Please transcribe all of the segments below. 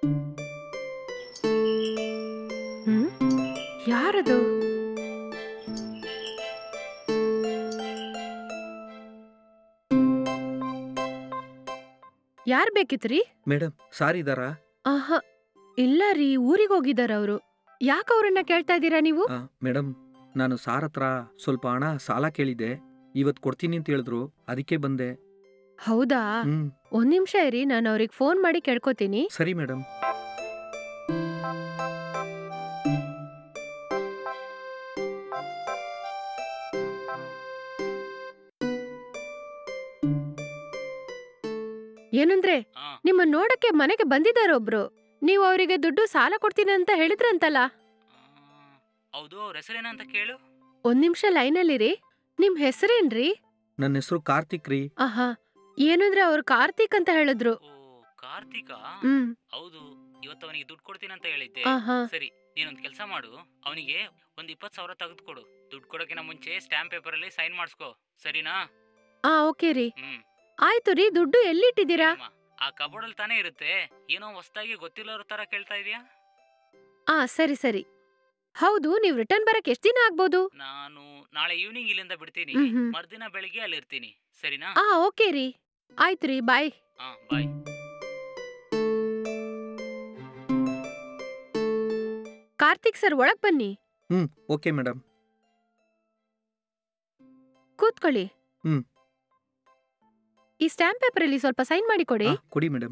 ಹ್ಮ್ ಯಾರದು? ಯಾರ್ ಬೇಕಿತ್ರಿ? Madam sir ಇದಾರಾ? ಆಹಾ ಇಲ್ಲ ರೀ, ಊರಿಗೆ ಹೋಗಿದಾರ ಅವರು. ಯಾಕ ಅವ್ರನ್ನ ಕೇಳ್ತಾ ಇದ್ದೀರಾ ನೀವು? ಮೇಡಮ್ ನಾನು ಸಾರ್ ಹತ್ರ ಸ್ವಲ್ಪ ಹಣ ಸಾಲ ಕೇಳಿದ್ದೆ, ಇವತ್ತು ಕೊಡ್ತೀನಿ ಅಂತ ಹೇಳಿದ್ರು, ಅದಕ್ಕೆ ಬಂದೆ. ಹೌದಾ? ಒಂದ್ ನಿಮಿಷ ಇರಿ, ನಾನು ಅವ್ರಿಗೆ ಫೋನ್ ಮಾಡಿ ಕೇಳ್ಕೊತೀನಿ. ಸರಿ ಮೇಡಮ್. ಏನಂದ್ರೆ ನಿಮ್ಮ ನೋಡಕ್ಕೆ ಮನೆಗೆ ಬಂದಿದ್ದಾರೆ ಒಬ್ರು. ನೀವು ಅವರಿಗೆ ದುಡ್ಡು ಸಾಲ ಕೊಡ್ತೀನಿ ಅಂತ ಹೇಳಿದ್ರಂತಲ್ಲ? ಹೌದು, ಅವ್ರ ಹೆಸರೇನಂತ ಕೇಳು. ಒಂದ್ ನಿಮಿಷ ಲೈನಲ್ಲಿರಿ. ನಿಮ್ ಹೆಸರೇನ್ರಿ? ನನ್ನ ಹೆಸರು ಕಾರ್ತಿಕ್ ರೀ. ಆಹಾ, ಏನಂದ್ರೆ ಅವ್ರು ಕಾರ್ತಿಕ್ ಅಂತ ಹೇಳಿದ್ರು. ಕಾರ್ತಿಕ? ಹೌದು, ಇವತ್ತು ಅವನಿಗೆ ದುಡ್ಡು ಕೊಡ್ತೀನಿ ಅಂತ ಹೇಳಿದ್ದೆ. ಸರಿ, ನೀನೊಂದ್ ಕೆಲಸ ಮಾಡು, ಅವನಿಗೆ ಒಂದ್ 20,000 ತೆಗೆದುಕೊಡು. ದುಡ್ಡು ಕೊಡೋಕಿನ ಮುಂಚೆ ಸ್ಟಾಂಪ್ ಪೇಪರ್ ಅಲ್ಲಿ ಸೈನ್ ಮಾಡಿಸ್ಕೋ, ಸರಿನಾ? ಓಕೆ ರೀ. ಆಯ್ತು ರೀ, ದುಡ್ಡು ಎಲ್ಲಿಟ್ಟಿದ್ದೀರಾ? ಆ ಕಬೋರ್ಡ್ ಅಲ್ಲಿ ತಾನೇ ಇರುತ್ತೆ. ಏನೋ ಹೊಸದಾಗಿ ಗೊತ್ತಿಲ್ಲೋರ ತರ ಕೇಳ್ತಾ ಇದೀಯಾ? ಸರಿ ಸರಿ. ಹೌದು, ನೀವ್ ರಿಟರ್ನ್ ಬರಕ್ ಎಷ್ಟ್ ದಿನ ಆಗ್ಬೋದು? ನಾನು ನಾಳೆ ಈವ್ನಿಂಗ್ ಇಲ್ಲಿಂದ ಬಿಡ್ತೀನಿ, ಮರ್ದಿನ ಬೆಳಿಗ್ಗೆ ಅಲ್ಲಿ ಇರ್ತೀನಿ, ಸರಿನಾ? ಓಕೆ ರೀ. ಆಯ್ತು ರೀ, ಬಾಯ್. ಬಾಯ್. ಕಾರ್ತಿಕ್ ಸರ್, ಒಳಗ್ ಬನ್ನಿ. Okay madam. ಕೂತ್ಕೊಳ್ಳಿ. ಈ ಸ್ಟಾಂಪ್ ಪೇಪರ್ ಅಲ್ಲಿ ಸ್ವಲ್ಪ ಸೈನ್ ಮಾಡಿ ಕೊಡಿ. ಕೊಡಿ ಮೇಡಮ್.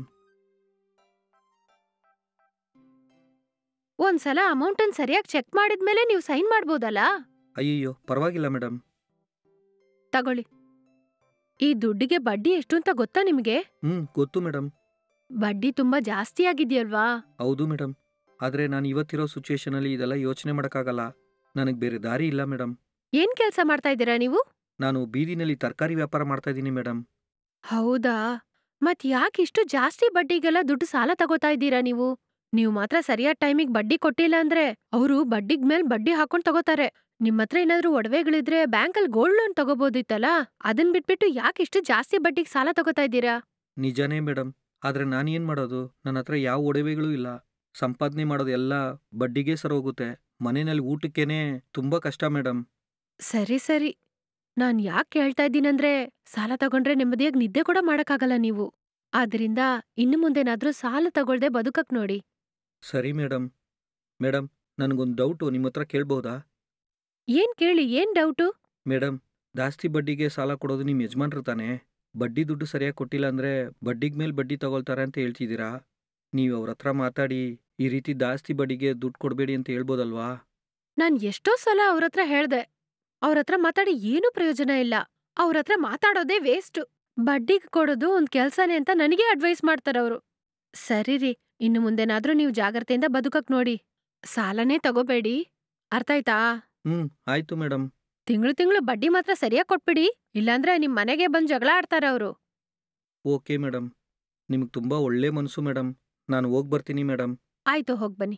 ಒಂದ್ಸಲ ಅಮೌಂಟ್ ಅನ್ನು ಸರಿಯಾಗಿ ಚೆಕ್ ಮಾಡಿದ್ಮೇಲೆ ನೀವು ಸೈನ್ ಮಾಡ್ಬೋದಲ್ಲ? ಅಯ್ಯೋ, ಪರವಾಗಿಲ್ಲ ಮೇಡಮ್. ತಗೊಳ್ಳಿ. ಈ ದುಡ್ಡಿಗೆ ಬಡ್ಡಿ ಎಷ್ಟು ಅಂತ ಗೊತ್ತಾ ನಿಮ್ಗೆ? ಗೊತ್ತು ಮೇಡಮ್. ಬಡ್ಡಿ ತುಂಬಾ ಜಾಸ್ತಿ ಆಗಿದ್ಯಲ್ವಾ? ಹೌದು ಮೇಡಮ್, ಆದ್ರೆ ನಾನು ಇವತ್ತಿರೋ ಸಿಚುಯೇಷನ್ ಅಲ್ಲಿ ಇದೆಲ್ಲ ಯೋಚನೆ ಮಾಡಕ್ಕಾಗಲ್ಲ. ನನಗ್ ಬೇರೆ ದಾರಿ ಇಲ್ಲ ಮೇಡಮ್. ಏನ್ ಕೆಲ್ಸ ಮಾಡ್ತಾ ಇದ್ದೀರಾ ನೀವು? ನಾನು ಬೀದಿನಲ್ಲಿ ತರಕಾರಿ ವ್ಯಾಪಾರ ಮಾಡ್ತಾ ಇದ್ದೀನಿ ಮೇಡಮ್. ಹೌದಾ? ಮತ್ ಯಾಕೆ ಇಷ್ಟು ಜಾಸ್ತಿ ಬಡ್ಡಿಗೆಲ್ಲ ದುಡ್ಡು ಸಾಲ ತಗೋತಾ ಇದ್ದೀರಾ ನೀವು? ನೀವು ಮಾತ್ರ ಸರಿಯಾದ ಟೈಮಿಗೆ ಬಡ್ಡಿ ಕೊಟ್ಟಿಲ್ಲ ಅಂದ್ರೆ ಅವರು ಬಡ್ಡಿಗ್ ಮೇಲ್ ಬಡ್ಡಿ ಹಾಕೊಂಡ್ ತಗೋತಾರೆ. ನಿಮ್ ಹತ್ರ ಏನಾದ್ರೂ ಒಡವೆಗಳಿದ್ರೆ ಬ್ಯಾಂಕಲ್ಲಿ ಗೋಲ್ಡ್ ಲೋನ್ ತಗೋಬೋದಿತ್ತಲ್ಲ? ಅದನ್ ಬಿಟ್ಬಿಟ್ಟು ಯಾಕೆ ಇಷ್ಟು ಜಾಸ್ತಿ ಬಡ್ಡಿಗೆ ಸಾಲ ತಗೋತಾ ಇದ್ದೀರಾ? ನಿಜಾನೇ ಮೇಡಮ್, ಆದ್ರೆ ನಾನೇನ್ ಮಾಡೋದು? ನನ್ನ ಹತ್ರ ಯಾವ ಒಡವೆಗಳೂ ಇಲ್ಲ. ಸಂಪಾದನೆ ಮಾಡೋದು ಎಲ್ಲ ಬಡ್ಡಿಗೆ ಸರೋಗುತ್ತೆ. ಮನೆಯಲ್ಲಿ ಊಟಕ್ಕೇನೆ ತುಂಬಾ ಕಷ್ಟ ಮೇಡಮ್. ಸರಿ ಸರಿ. ನಾನ್ ಯಾಕೆ ಕೇಳ್ತಾ ಇದ್ದೀನಂದ್ರೆ, ಸಾಲ ತಗೊಂಡ್ರೆ ನೆಮ್ಮದಿಯಾಗಿ ನಿದ್ದೆ ಕೂಡ ಮಾಡಕ್ಕಾಗಲ್ಲ ನೀವು. ಆದ್ರಿಂದ ಇನ್ನು ಮುಂದೇನಾದ್ರೂ ಸಾಲ ತಗೊಳ್ದೆ ಬದುಕಕ್ ನೋಡಿ. ಸರಿ ಮೇಡಮ್. ಮೇಡಮ್, ನನ್ಗೊಂದು ಡೌಟು, ನಿಮ್ಮ ಹತ್ರ ಕೇಳ್ಬೋದಾ? ಏನ್ ಕೇಳಿ, ಏನ್ ಡೌಟು? ಮೇಡಮ್, ಜಾಸ್ತಿ ಬಡ್ಡಿಗೆ ಸಾಲ ಕೊಡೋದು ನಿಮ್ ಯಜಮಾನ್ರು ತಾನೆ? ಬಡ್ಡಿ ದುಡ್ಡು ಸರಿಯಾಗಿ ಕೊಟ್ಟಿಲ್ಲ ಅಂದ್ರೆ ಬಡ್ಡಿಗ್ ಮೇಲ್ ಬಡ್ಡಿ ತಗೊಳ್ತಾರೆ ಅಂತ ಹೇಳ್ತಿದ್ದೀರಾ. ನೀವು ಅವ್ರ ಹತ್ರ ಮಾತಾಡಿ ಈ ರೀತಿ ಜಾಸ್ತಿ ಬಡ್ಡಿಗೆ ದುಡ್ಡು ಕೊಡಬೇಡಿ ಅಂತ ಹೇಳ್ಬೋದಲ್ವಾ? ನಾನ್ ಎಷ್ಟೋ ಸಲ ಅವ್ರತ್ರ ಹೇಳ್ದೆ. ಅವ್ರತ್ರ ಮಾತಾಡಿ ಏನೂ ಪ್ರಯೋಜನ ಇಲ್ಲ. ಅವ್ರತ್ರ ಮಾತಾಡೋದೇ ವೇಸ್ಟ್. ಬಡ್ಡಿಗೆ ಕೊಡೋದು ಒಂದ್ ಕೆಲ್ಸನೇ ಅಂತ ನನಗೆ ಅಡ್ವೈಸ್ ಮಾಡ್ತಾರವ್ರು. ಸರಿ ರೀ, ಇನ್ನು ಮುಂದೆನಾದ್ರೂ ನೀವು ಜಾಗ್ರತೆಯಿಂದ ಬದುಕಕ್ ನೋಡಿ. ಸಾಲನೇ ತಗೋಬೇಡಿ, ಅರ್ಥ ಆಯ್ತಾ? ಆಯ್ತು ಮೇಡಮ್. ತಿಂಗಳು ಬಡ್ಡಿ ಮಾತ್ರ ಸರಿಯಾಗಿ ಕೊಟ್ಬಿಡಿ, ಇಲ್ಲಾಂದ್ರೆ ನಿಮ್ ಮನೆಗೆ ಬಂದ್ ಜಗಳ ಆಡ್ತಾರೆ ಅವರು. ಓಕೆ ಮೇಡಮ್, ನಿಮ್ಗೆ ತುಂಬಾ ಒಳ್ಳೆ ಮನಸ್ಸು ಮೇಡಮ್. ನಾನು ಹೋಗ್ ಬರ್ತೀನಿ ಮೇಡಮ್. ಆಯ್ತು, ಹೋಗ್ಬನ್ನಿ.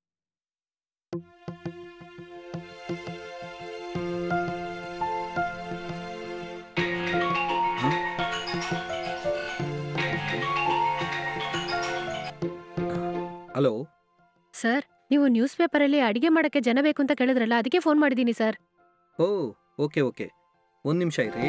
ಹಲೋ ಸರ್, ನೀವು ನ್ಯೂಸ್ ಪೇಪರಲ್ಲಿ ಅಡಿಗೆ ಮಾಡಕ್ಕೆ ಜನ ಬೇಕು ಅಂತ ಕೇಳಿದ್ರಲ್ಲ, ಅದಕ್ಕೆ ಫೋನ್ ಮಾಡಿದ್ದೀನಿ ಸರ್. ಓಕೆ ಓಕೆ, ಒಂದ್ ನಿಮಿಷ ಇರಿ.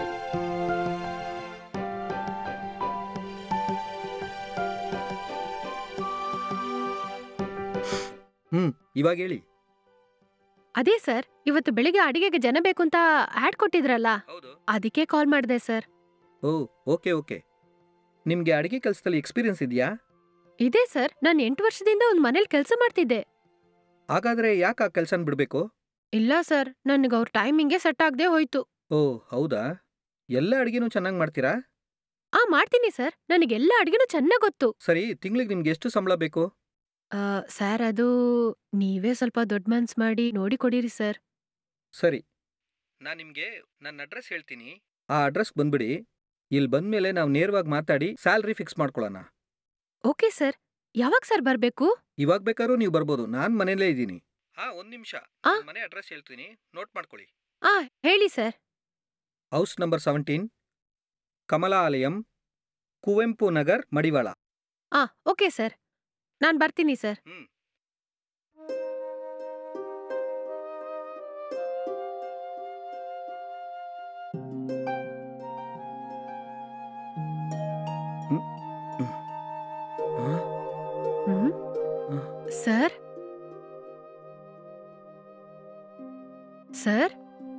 ಇವಾಗ ಹೇಳಿ. ಅದೇ ಸರ್, ಇವತ್ತು ಬೆಳಿಗ್ಗೆ ಅಡಿಗೆಗೆ ಜನ ಬೇಕು ಅಂತ ಆಡ್ ಕೊಟ್ಟಿದ್ರಲ್ಲ, ಅದಕ್ಕೆ ಕಾಲ್ ಮಾಡಿದೆ ಸರ್. Okay okay. ನಿಮ್ಗೆ ಅಡಿಗೆ ಕೆಲಸದಲ್ಲಿ ಎಕ್ಸ್ಪೀರಿಯನ್ಸ್ ಇದೆಯಾ? ಇದೆ ಸರ್, ನಾನು 8 ವರ್ಷದಿಂದ ಒಂದ್ ಮನೇಲಿ ಕೆಲಸ ಮಾಡ್ತಿದ್ದೆ. ಹಾಗಾದ್ರೆ ಯಾಕೆ ಆ ಕೆಲಸನ ಬಿಡ್ಬೇಕು? ಇಲ್ಲ ಸರ್, ನನಗೆ ಅವ್ರ ಟೈಮಿಂಗ್ಗೆ ಸೆಟ್ ಆಗದೆ ಹೋಯ್ತು. ಹೌದಾ? ಎಲ್ಲ ಅಡಿಗೆನೂ ಚೆನ್ನಾಗಿ ಮಾಡ್ತೀರಾ? ಮಾಡ್ತೀನಿ ಸರ್, ನನಗೆಲ್ಲ ಅಡಿಗೆನೂ ಚೆನ್ನಾಗ್ ಗೊತ್ತು. ಸರಿ, ತಿಂಗಳಿಗೆ ನಿಮ್ಗೆ ಎಷ್ಟು ಸಂಬಳ ಬೇಕು? ಸರ್, ಅದು ನೀವೇ ಸ್ವಲ್ಪ ದೊಡ್ಡ ಮನ್ಸ್ ಮಾಡಿ ನೋಡಿ ಕೊಡಿರಿ ಸರ್. ಸರಿ, ನಾನು ನಿಮ್ಗೆ ನನ್ನ ಅಡ್ರೆಸ್ ಹೇಳ್ತೀನಿ. ಆ ಅಡ್ರೆಸ್ ಬಂದ್ಬಿಡಿ. ಇಲ್ಲಿ ಬಂದ್ಮೇಲೆ ನಾವು ನೇರವಾಗಿ ಮಾತಾಡಿ ಸ್ಯಾಲ್ರಿ ಫಿಕ್ಸ್ ಮಾಡ್ಕೊಳ್ಳೋಣ. Okay sir. ಯಾವಾಗ ಸರ್ ಬರ್ಬೇಕು? ಇವಾಗ ಬೇಕಾದ್ರೂ ನೀವು ಬರ್ಬೋದು, ನಾನು ಮನೇಲೇ ಇದ್ದೀನಿ. ಒಂದ್ ನಿಮಿಷ, ಮನೆ ಅಡ್ರೆಸ್ ಹೇಳ್ತೀನಿ, ನೋಟ್ ಮಾಡ್ಕೊಳ್ಳಿ. ಹೇಳಿ sir. House number 17, Kamalalayam, Kuvempu Nagar, Madiwala. Okay sir. ನಾನ್ ಬರ್ತೀನಿ sir. Sir sir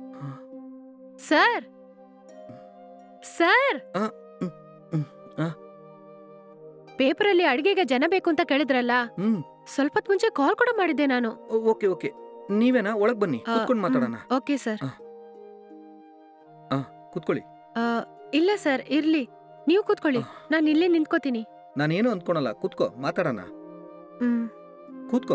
sir sir ಪೇಪರಲ್ಲಿ ಅಡಿಗೆಗೆ ಜನ ಬೇಕು ಅಂತ ಕೇಳಿದ್ರಲ್ಲ, ಸ್ವಲ್ಪ ಮುಂಚೆ ಕಾಲ್ ಕೂಡ ಮಾಡಿದ್ದೆ ನಾನು. ಓಕೆ ಓಕೆ, ನೀವೇನಾ? ಒಳಗ್ ಬನ್ನಿ, ಕೂತ್ಕೊಂಡು ಮಾತಾಡೋಣ. Okay sir. ಕೂತ್ಕೊಳ್ಳಿ. ಇಲ್ಲ ಸರ್, ಇರ್ಲಿ, ನೀವು ಕೂತ್ಕೊಳ್ಳಿ, ನಾನು ಇಲ್ಲೇ ನಿಂತ್ಕೋತೀನಿ. ನಾನೇನು ಅಂದ್ಕೊಳಲ್ಲ, ಕೂತ್ಕೋ, ಮಾತಾಡೋಣ. ಕೂತ್ಕೋ.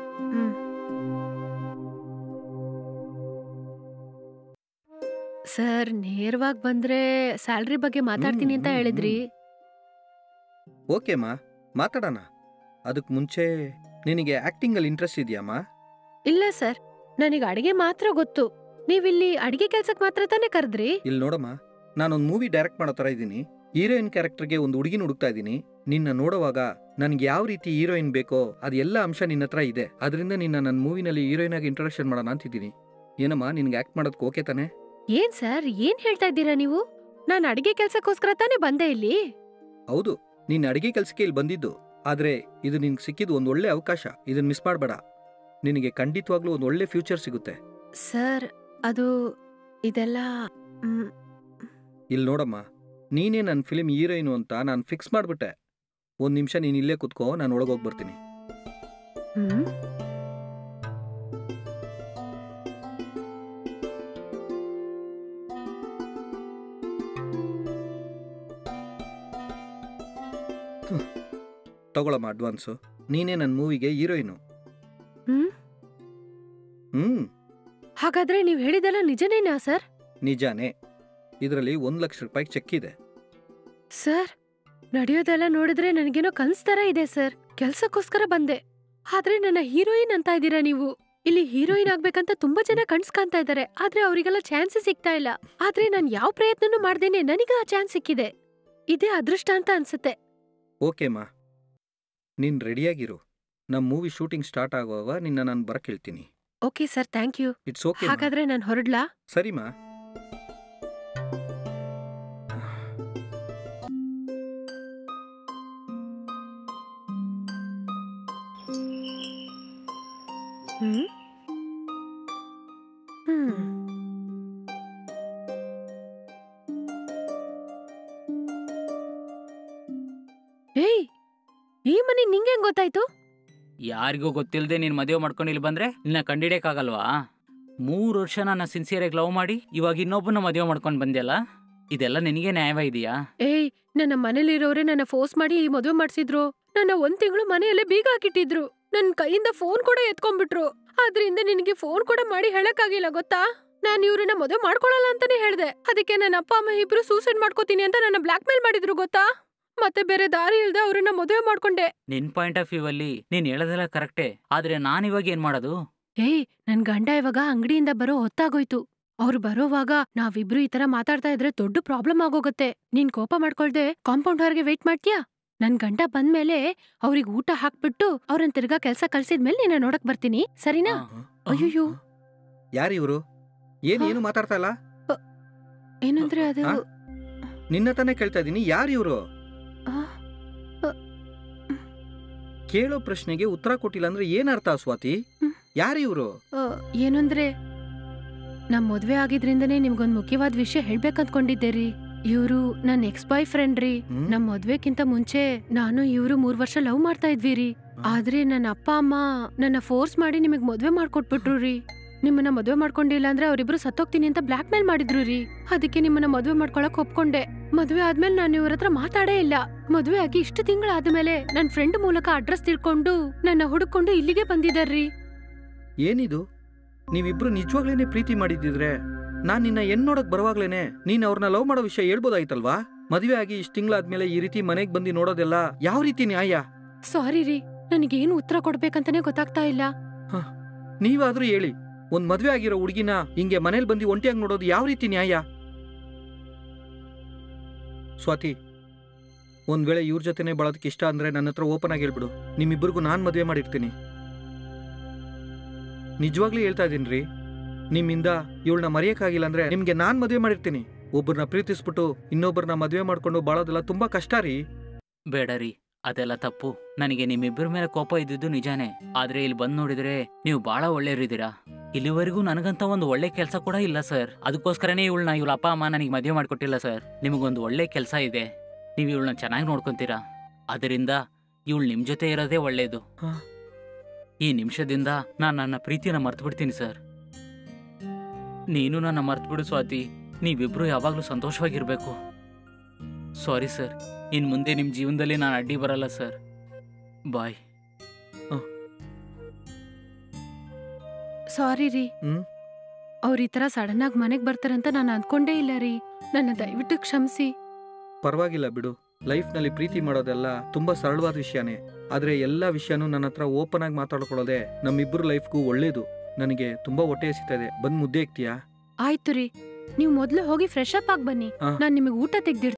ಸರ್, ನೇರವಾಗಿ ಬಂದ್ರೆ ಸ್ಯಾಲ್ರಿ ಬಗ್ಗೆ ಮಾತಾಡ್ತೀನಿ ಅಂತ ಹೇಳಿದ್ರಿ. ಓಕೆಮ್ಮ, ಮಾತಾಡೋಣ. ಅದಕ್ಕೆ ಮುಂಚೆ ನಿನಗೆ ಆಕ್ಟಿಂಗ್ ಅಲ್ಲಿ ಇಂಟ್ರೆಸ್ಟ್ ಇದೆಯಮ್ಮ? ಇಲ್ಲ ಸರ್, ನನಗೆ ಅಡಿಗೆ ಮಾತ್ರ ಗೊತ್ತು. ನೀವಿಲ್ಲಿ ಅಡಿಗೆ ಕೆಲ್ಸಕ್ಕೆ ಮಾತ್ರ ತಾನೇ ಕರೆದ್ರಿ? ಇಲ್ಲಿ ನೋಡಮ್ಮ, ನಾನೊಂದು ಮೂವಿ ಡೈರೆಕ್ಟ್ ಮಾಡೋ ಥರ ಇದ್ದೀನಿ. ಹೀರೋಯಿನ್ ಕ್ಯಾರೆಕ್ಟರ್ಗೆ ಒಂದು ಹುಡುಗಿನ ಹುಡುಕ್ತಾ ಇದ್ದೀನಿ. ನಿನ್ನ ನೋಡುವಾಗ ನನಗೆ ಯಾವ ರೀತಿ ಹೀರೋಯಿನ್ ಬೇಕೋ ಅದೆಲ್ಲ ಅಂಶ ನಿನ್ನ ಹತ್ರ ಇದೆ. ಅದರಿಂದ ನಿನ್ನ ನನ್ನ ಮೂವಿನಲ್ಲಿ ಹೀರೋಯಿನ್ ಆಗಿ ಇಂಟ್ರೊಡಕ್ಷನ್ ಮಾಡೋಣ ಅಂತಿದ್ದೀನಿ. ಏನಮ್ಮ, ನಿನ್ಗೆ ಆಕ್ಟ್ ಮಾಡೋದಕ್ಕೆ ಓಕೆ ತಾನೆ? ಏನ್ ಸರ್, ಏನ್ ಹೇಳ್ತಾ ಇದ್ದೀರಾ ನೀವು? ನಾನು ಅಡಿಗೆ ಕೆಲ್ಸಕ್ಕೋಸ್ಕರ ತಾನೇ ಬಂದೆ ಇಲ್ಲಿ. ಹೌದು, ನೀನ್ ಅಡಿಗೆ ಕೆಲ್ಸಕ್ಕೆ ಇಲ್ಲಿ ಬಂದಿದ್ದು. ಆದ್ರೆ ಇದು ನಿನ್ಗೆ ಸಿಕ್ಕಿದ್ದು ಒಂದು ಒಳ್ಳೆ ಅವಕಾಶ. ಇದನ್ನ ಮಿಸ್ ಮಾಡಬೇಡ. ನಿನಗೆ ಖಂಡಿತವಾಗ್ಲೂ ಒಂದು ಒಳ್ಳೆ ಫ್ಯೂಚರ್ ಸಿಗುತ್ತೆ. ಸರ್, ಅದು ಇದೆಲ್ಲ ಇಲ್ಲಿ ನೋಡಮ್ಮ, ನೀನೇ ನನ್ನ ಫಿಲ್ಮ್ ಹೀರೋಯಿನು ಅಂತ ನಾನು ಫಿಕ್ಸ್ ಮಾಡ್ಬಿಟ್ಟೆ. ಒಂದ್ ನಿಮಿಷ ನೀನ್ ಇಲ್ಲೇ ಕುತ್ಕೋ, ನಾನು ಒಳಗೋಗಿ ಬರ್ತೀನಿ. ತಗೊಳಮ್ಮ ಅಡ್ವಾನ್ಸು. ನೀನೇ ನನ್ನ ಮೂವಿಗೆ ಹೀರೋಯಿನು. ಹಾಗಾದ್ರೆ ನೀವ್ ಹೇಳಿದೆಲ್ಲ ನಿಜನೇನಾ ಸರ್? ನಿಜಾನೇ. ಇದರಲ್ಲಿ 1 ಲಕ್ಷ ರೂಪಾಯಿ ಚೆಕ್ ಇದೆ. ಸರ್, ನಡೆಯೋದೆಲ್ಲ ನೋಡಿದ್ರೆ ನನಗೇನೋ ಕನ್ಸ್ ತರ ಇದೆ ಸರ್. ಕೆಲ್ಸಕ್ಕೋಸ್ಕರ ಬಂದೆ, ಆದ್ರೆ ನನ್ನ ಹೀರೋಯಿನ್ ಅಂತ ಇದ್ದೀರಾ ನೀವು. ಇಲ್ಲಿ ಹೀರೋಯಿನ್ ಆಗ್ಬೇಕಂತ ತುಂಬಾ ಜನ ಕನ್ಸ್ ಕಾಣ್ತಾ ಇದ್ದಾರೆ, ಆದ್ರೆ ಅವರಿಗೆಲ್ಲ ಚಾನ್ಸ್ ಸಿಗ್ತಾ ಇಲ್ಲ. ಆದ್ರೆ ನಾನ್ ಯಾವ ಪ್ರಯತ್ನನೂ ಮಾಡ್ದೇನೆ ನನಗ ಆ ಚಾನ್ಸ್ ಸಿಕ್ಕಿದೆ. ಇದೇ ಅದೃಷ್ಟ ಅಂತ ಅನ್ಸುತ್ತೆ. ಓಕೆಮ್ಮ, ನೀನ್ ರೆಡಿಯಾಗಿರು. ನಮ್ಮ ಮೂವಿ ಶೂಟಿಂಗ್ ಸ್ಟಾರ್ಟ್ ಆಗುವಾಗ ನಿನ್ನ ನಾನು ಬರಕ್ ಹೇಳ್ತೀನಿ. Okay sir, thank you. It's okay. ಹಾಗಾದ್ರೆ ನಾನು ಹೊರಡ್ಲಾ? ಸರಿಮಾ. ಏಯ್, ಈ ಮನೆ ನಿಂಗೆ ಹೆಂಗ್ ಗೊತ್ತಾಯ್ತು? ಯಾರಿಗೂ ಗೊತ್ತಿಲ್ಲದೆ ನೀನ್ ಮದುವೆ ಮಾಡ್ಕೊಂಡು ಇಲ್ಲಿ ಬಂದ್ರೆ ನಿನ್ನ ಕಂಡಿಡಿಯಕ್ಕಾಗಲ್ವಾ? 3 ವರ್ಷ ನನ್ನ ಸಿನ್ಸಿಯರಾಗಿ ಲವ್ ಮಾಡಿ ಇವಾಗ ಇನ್ನೊಬ್ಬನ ಮದುವೆ ಮಾಡ್ಕೊಂಡು ಬಂದ್ಯಲ್ಲ, ಇದೆಲ್ಲ ನಿನಗೆ ನ್ಯಾಯವ ಇದೆಯಾ? ಏಯ್, ನನ್ನ ಮನೇಲಿರೋರೆ ನನ್ನ ಫೋರ್ಸ್ ಮಾಡಿ ಈ ಮದುವೆ ಮಾಡ್ಸಿದ್ರು. ನನ್ನ 1 ತಿಂಗಳು ಮನೆಯಲ್ಲೇ ಬೀಗ ಹಾಕಿಟ್ಟಿದ್ರು. ನನ್ ಕೈಯಿಂದ ಫೋನ್ ಕೂಡ ಎತ್ಕೊಂಡ್ಬಿಟ್ರು. ಆದ್ರಿಂದ ನಿನಗೆ ಫೋನ್ ಕೂಡ ಮಾಡಿ ಹೇಳಕ್ಕಾಗಿಲ್ಲ ಗೊತ್ತಾ? ನಾನ್ ಇವ್ರನ್ನ ಮದುವೆ ಮಾಡ್ಕೊಳಲ್ಲ ಅಂತಾನೆ ಹೇಳ್ದೆ. ಅದಕ್ಕೆ ನನ್ನ ಅಪ್ಪ ಅಮ್ಮ ಇಬ್ರು ಸೂಸೈಡ್ ಮಾಡ್ಕೋತೀನಿ ಅಂತ ನನ್ನ ಬ್ಲಾಕ್ ಮೇಲ್ ಮಾಡಿದ್ರು ಗೊತ್ತಾ? ಮತ್ತೆ ಬೇರೆ ದಾರಿ ಇಲ್ದೆ ಅವ್ರನ್ನ ಮದುವೆ ಮಾಡ್ಕೊಂಡೆ. ನಿನ್ ಪಾಯಿಂಟ್ ಆಫ್ ವ್ಯೂ ಅಲ್ಲಿ ನೀನ್ ಹೇಳೋದೆಲ್ಲ ಕರೆಕ್ಟೇ, ಆದ್ರೆ ನಾನ್ ಇವಾಗ ಏನ್ ಮಾಡೋದು? ಏಯ್, ನನ್ ಗಂಡ ಇವಾಗ ಅಂಗಡಿಯಿಂದ ಬರೋ ಹೊತ್ತಾಗೋಯ್ತು. ಅವ್ರು ಬರೋವಾಗ ನಾವಿಬ್ರು ಈ ತರ ಮಾತಾಡ್ತಾ ಇದ್ರೆ ದೊಡ್ಡ ಪ್ರಾಬ್ಲಮ್ ಆಗೋಗತ್ತೆ. ನೀನ್ ಕೋಪ ಮಾಡ್ಕೊಳ್ದೆ ಕಾಂಪೌಂಡ್ ಹೊರಗೆ ವೇಟ್ ಮಾಡ್ತೀಯಾ? ನನ್ ಗಂಡ ಬಂದ್ಮೇಲೆ ಅವ್ರಿಗೆ ಊಟ ಹಾಕ್ಬಿಟ್ಟು ಅವ್ರನ್ ತಿರ್ಗಾ ಕೆಲ್ಸ ಕಳ್ಸಿದ್ಮೇಲೆ ನಿನ್ನ ನೋಡಕ್ ಬರ್ತೀನಿ, ಸರಿನಾ? ಅಯ್ಯೋ, ಯಾರಿವ್ರು? ಏನು ಮಾತಾಡ್ತಾ ಇಲ್ಲ? ಏನಂದ್ರೆ ಅದು ನಿನ್ನ ತಾನೇ ಕೇಳ್ತಾ ಇದೀನಿ. ಯಾರಿವ್ರು? ಕೇಳೋ ಪ್ರಶ್ನೆಗೆ ಉತ್ತರ ಕೊಟ್ಟಿಲ್ಲ ಅಂದ್ರೆ ಏನರ್ಥ ಸ್ವಾತಿ? ಯಾರಿವ್ರು? ಏನಂದ್ರೆ ನಮ್ ಮದ್ವೆ ಆಗಿದ್ರಿಂದನೇ ನಿಮ್ಗೊಂದ್ ಮುಖ್ಯವಾದ ವಿಷಯ ಹೇಳ್ಬೇಕಂತ್ಕೊಂಡಿದ್ದೆ ರೀ. ಇವ್ರು ನನ್ ಎಕ್ಸ್ ಬಾಯ್ ಫ್ರೆಂಡ್ ರೀ. ನಮ್ ಮದ್ವೆಕ್ಕಿಂತ ಮುಂಚೆ ನಾನು ಇವ್ರು 3 ವರ್ಷ ಲವ್ ಮಾಡ್ತಾ ಇದ್ವಿ ರೀ. ಆದ್ರೆ ನನ್ನ ಅಪ್ಪ ಅಮ್ಮ ನನ್ನ ಫೋರ್ಸ್ ಮಾಡಿ ನಿಮಗ್ ಮದ್ವೆ ಮಾಡ್ಕೊಟ್ಬಿಟ್ರು ರೀ. ನಿಮ್ಮನ್ನ ಮದ್ವೆ ಮಾಡ್ಕೊಂಡಿಲ್ಲ ಅಂದ್ರೆ ಅವ್ರಿಬ್ರು ಸತ್ತೋಗ್ತೀನಿ ಅಂತ ಬ್ಲಾಕ್ ಮೇಲ್ ಮಾಡಿದ್ರು ರೀ. ಅದಕ್ಕೆ ನಿಮ್ಮನ್ನ ಮದ್ವೆ ಮಾಡ್ಕೊಳಕ್ ಒಪ್ಕೊಂಡೆ. ಮದ್ವೆ ಆದ್ಮೇಲೆ ನಾನು ಇವ್ರ ಹತ್ರ ಮಾತಾಡೇ ಇಲ್ಲ. ಮದ್ವೆ ಆಗಿ ಇಷ್ಟು ತಿಂಗಳಾದ್ಮೇಲೆ ನನ್ ಫ್ರೆಂಡ್ ಮೂಲಕ ಅಡ್ರೆಸ್ ತಿಳ್ಕೊಂಡು ನನ್ನ ಹುಡುಕೊಂಡು ಇಲ್ಲಿಗೆ ಬಂದಿದ್ದಾರ್ರಿ. ಏನಿದು? ನೀವಿಬ್ರು ನಿಜವಾಗ್ಲೇನೆ ಪ್ರೀತಿ ಮಾಡಿದ್ರೆ ನಾನ್ ನಿನ್ನ ನೋಡಕ್ ಬರುವಾಗ್ಲೇನೆ ನೀನ್ ಅವ್ರನ್ನ ಲವ್ ಮಾಡೋ ವಿಷಯ ಹೇಳ್ಬೋದಾಯ್ತಲ್ವಾ? ಮದ್ವೆ ಆಗಿ ಇಷ್ಟು ತಿಂಗಳಾದ್ಮೇಲೆ ಈ ರೀತಿ ಮನೆಗ್ ಬಂದು ನೋಡೋದೆಲ್ಲ ಯಾವ ರೀತಿ ನ್ಯಾಯ? ಸಾರಿ ರೀ, ನನಗೇನು ಉತ್ತರ ಕೊಡ್ಬೇಕಂತಾನೆ ಗೊತ್ತಾಗ್ತಾ ಇಲ್ಲ. ನೀವಾದ್ರೂ ಹೇಳಿ, ಒಂದ್ ಮದ್ವೆ ಆಗಿರೋ ಹುಡುಗಿನ ಹಿಂಗೆ ಮನೇಲಿ ಬಂದು ಒಂಟಿಯಾಗಿ ನೋಡೋದು ಯಾವ ರೀತಿ ನ್ಯಾಯ? ಸ್ವಾತಿ, ಒಂದ್ ವೇಳೆ ಇವ್ರ ಜೊತೆನೆ ಬಾಳೋದಕ್ಕೆ ಇಷ್ಟ ಅಂದ್ರೆ ನನ್ನ ಹತ್ರ ಓಪನ್ ಆಗಿ ಹೇಳ್ಬಿಡು. ನಿಮ್ಮಿಬ್ಬರಿಗೂ ನಾನ್ ಮದುವೆ ಮಾಡಿರ್ತೀನಿ. ನಿಜವಾಗ್ಲೂ ಹೇಳ್ತಾ ಇದೀನ್ರಿ, ನಿಮ್ಮಿಂದ ಇವಳನ್ನ ಮರೆಯಕ್ಕಾಗಿಲ್ಲ ಅಂದ್ರೆ ನಿಮ್ಗೆ ನಾನ್ ಮದುವೆ ಮಾಡಿರ್ತೀನಿ. ಒಬ್ಬರನ್ನ ಪ್ರೀತಿಸ್ಬಿಟ್ಟು ಇನ್ನೊಬ್ಬರನ್ನ ಮದುವೆ ಮಾಡ್ಕೊಂಡು ಬಾಳೋದೆಲ್ಲ ತುಂಬಾ ಕಷ್ಟ ರೀ. ಬೇಡ ರೀ, ಅದೆಲ್ಲ ತಪ್ಪು. ನನಗೆ ನಿಮ್ಮಿಬ್ಬರ ಮೇಲೆ ಕೋಪ ಇದ್ದಿದ್ದು ನಿಜಾನೇ, ಆದ್ರೆ ಇಲ್ಲಿ ಬಂದ್ ನೋಡಿದ್ರೆ ನೀವು ಬಹಳ ಒಳ್ಳೆಯವರಿದ್ದೀರಾ. ಇಲ್ಲಿವರೆಗೂ ನನಗಂತ ಒಂದು ಒಳ್ಳೆ ಕೆಲಸ ಕೂಡ ಇಲ್ಲ ಸರ್. ಅದಕ್ಕೋಸ್ಕರನೇ ಇವಳ ಅಪ್ಪ ಅಮ್ಮ ನನಗೆ ಮದುವೆ ಮಾಡ್ಕೊಟ್ಟಿಲ್ಲ ಸರ್. ನಿಮಗೊಂದು ಒಳ್ಳೆ ಕೆಲಸ ಇದೆ, ನೀವು ಇವಳನ್ನ ಚೆನ್ನಾಗಿ ನೋಡ್ಕೊಂತೀರಾ. ಅದರಿಂದ ಇವಳು ನಿಮ್ ಜೊತೆ ಇರೋದೇ ಒಳ್ಳೇದು. ಈ ನಿಮಿಷದಿಂದ ನಾನು ನನ್ನ ಪ್ರೀತಿನ ಮರ್ತು ಬಿಡ್ತೀನಿ ಸರ್. ನೀನು ನನ್ನ ಮರ್ತು ಬಿಡು ಸ್ವಾತಿ. ನೀವಿಬ್ರು ಯಾವಾಗ್ಲೂ ಸಂತೋಷವಾಗಿರ್ಬೇಕು. ಸಾರಿ ಸರ್, ಇನ್ ಮುಂದೆ ನಿಮ್ ಜೀವನದಲ್ಲಿ ನಾನು ಅಡ್ಡಿ ಬರಲ್ಲ ಸರ್. ಬಾಯ್. ಸಾರಿ ರೀ, ಅವ್ರ ಈ ತರ ಸಡನ್ ಆಗಿ ಮನೆಗ್ ಬರ್ತಾರಂತ ನಾನು ಅನ್ಕೊಂಡೇ ಇಲ್ಲ ರೀ. ನನ್ನ ದಯವಿಟ್ಟು ಕ್ಷಮಿಸಿ. ಪರವಾಗಿಲ್ಲ ಬಿಡು. ಲೈಫ್ನಲ್ಲಿ ಪ್ರೀತಿ ಮಾಡೋದೆಲ್ಲ ತುಂಬಾ ಸರಳವಾದ ವಿಷಯನೇ. ಆದ್ರೆ ಎಲ್ಲಾ ವಿಷಯನೂ ನನ್ನ ಹತ್ರ ಓಪನ್ ಆಗಿ ಮಾತಾಡ್ಕೊಳ್ಳೋದೆ ನಮ್ಮಿಬ್ಬರು ಲೈಫ್ಗೂ ಒಳ್ಳೇದು. ನನಗೆ ತುಂಬಾ ಹೊಟ್ಟೆ ಹಸಿತಾ ಇದೆ. ಬಂದ್ ಮುದ್ದೆ ಇಕ್ತೀಯಾ? ಆಯ್ತು ರೀ, ನೀವು ಮೊದ್ಲು ಹೋಗಿ ಫ್ರೆಶ್ ಅಪ್ ಆಗಿ ಬನ್ನಿ. ನಾನ್ ನಿಮಗೆ ಊಟ ತೆಗ್ದಿಡ್ತೀನಿ.